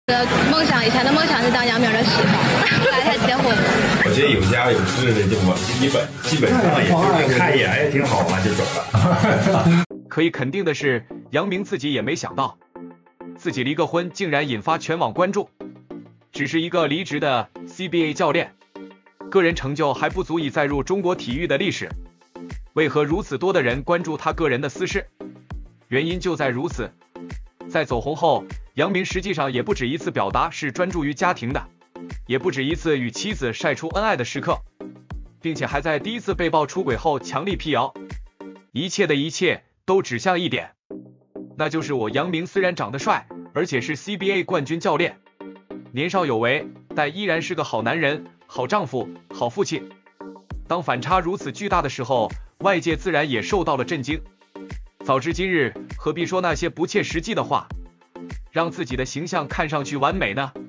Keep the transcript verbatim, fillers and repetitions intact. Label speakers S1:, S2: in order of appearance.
S1: 的梦想，以前的梦想是当杨明的媳妇，后来他结婚了。
S2: 我觉得有家有室的就往基本基本上也就是看一眼，哎，挺好嘛，就走了。
S3: 可以肯定的是，杨明自己也没想到，自己离个婚竟然引发全网关注。只是一个离职的 C B A 教练，个人成就还不足以载入中国体育的历史。为何如此多的人关注他个人的私事？原因就在如此。在走红后，杨明实际上也不止一次表达是专注于家庭的，也不止一次与妻子晒出恩爱的时刻，并且还在第一次被曝出轨后强力辟谣，一切的一切都指向一点，那就是我杨明虽然长得帅，而且是 C B A 冠军教练，年少有为，但依然是个好男人、好丈夫、好父亲。当反差如此巨大的时候，外界自然也受到了震惊。早知今日，何必说那些不切实际的话，让自己的形象看上去完美呢？